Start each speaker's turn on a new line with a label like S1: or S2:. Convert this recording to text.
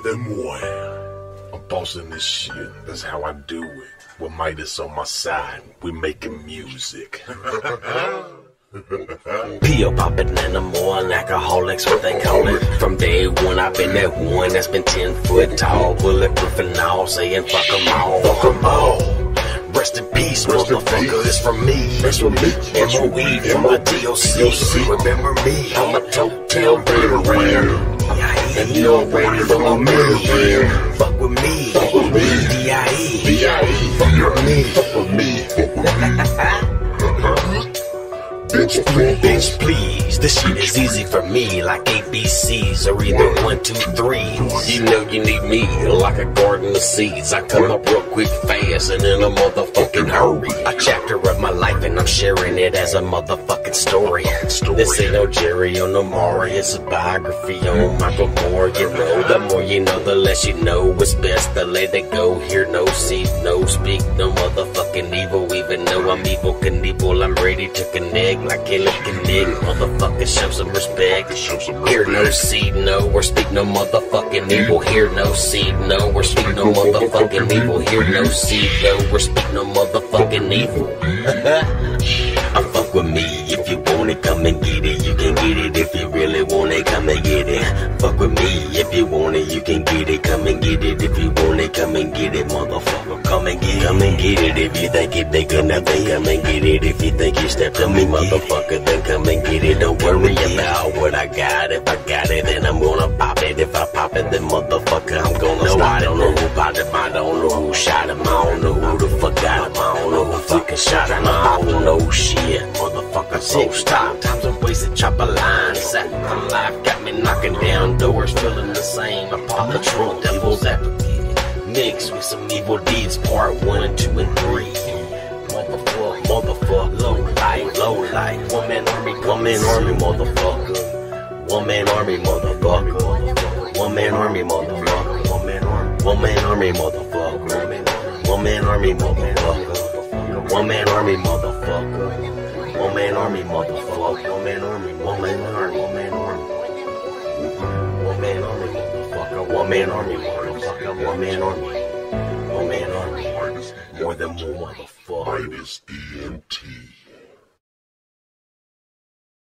S1: them well. I'm bossing this shit, that's how I do it. With Midas on my side, we making music.
S2: Pill poppin' animal and alcoholics, what they call it. From day one, I've been that one that's been 10 foot tall, bulletproof and all, saying fuck 'em all, fuck 'em all. Rest in peace, motherfucker, it's from me.
S1: That's for me.
S2: MOE from my DOC. Remember me, I'm a toe-tail veteran. And you already know me. Fuck with me, D.I.E. Fuck with me, fuck with me. Bitch, please. This shit is easy for me, like ABCs or either 1, 2, 3. You know you need me, like a garden of seeds. I come up real quick, fast, and in a motherfucking hurry. A chapter of my life, and I'm sharing it as a motherfucking story. This ain't no Jerry or no Maury, it's a biography on Michael Moore. You know, the more you know, the less you know. It's best to let it go. Hear no, see no, speak no motherfucking evil. Even though I'm evil Knievel, I'm ready to connect like Killer Connect. Motherfucker, show some respect. Hear no, see no, or speak no motherfucking evil. Hear no, see no, or speak no motherfucking evil. Hear no, see no, or speak no motherfucking evil. Fuck with me if you want it, come and get it. You can get it if you really want it, come and get it. Fuck with me if you want it, you can get it, come and get it. If you want it, come and get it, motherfucker, come and get it. Come and get it if you think it big enough, then come and get it. If you think you stepped to me, motherfucker, then come and get it. Don't worry about what I got. If I got it, then I'm gonna pop it. If I pop it, then motherfucker, I'm gonna stop. I don't know who popped him, I don't know who shot him, I don't know who the fuck got him, I don't know who fucking shot him, I don't know shit. Motherfucker, so stop. Times I'm wasted, chop a line. Sat my life, got me knocking down doors, feeling the same. I'm Paw Patrol, devil's advocate, mixed with some evil deeds, part 1, 2, and 3. Motherfucker, low light, woman army, motherfucker. Woman army, motherfucker. Woman army, motherfucker. Woman army, motherfucker. Woman army, motherfucker. Woman army, motherfucker. Woman army, motherfucker. Woman army, woman army, woman army. Woman army, motherfucker. Woman army, motherfucker. Woman army. Woman army. More than one motherfucker.
S1: Midas ENT.